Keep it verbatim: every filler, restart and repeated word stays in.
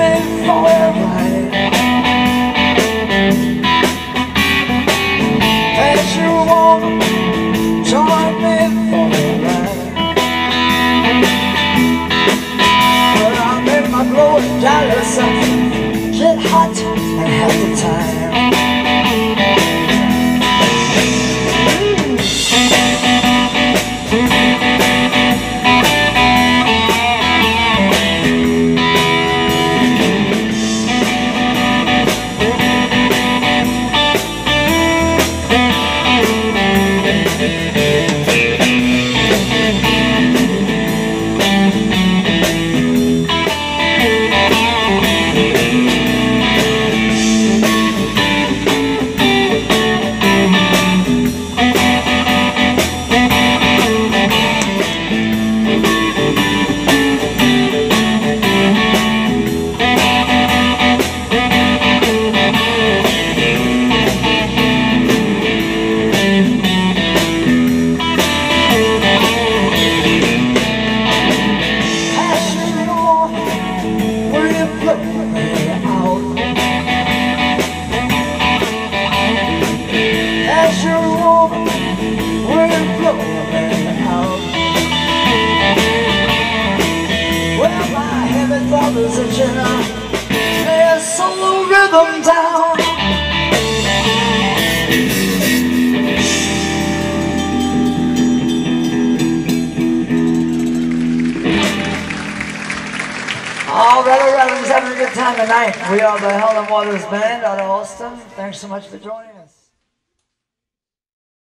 me for a ride. As you wanna join me for a ride. Well, I'm in my blowing Dallas, get hot and have the time. Having a good time tonight. We are the Howlin Waters Band out of Austin. Thanks so much for joining us.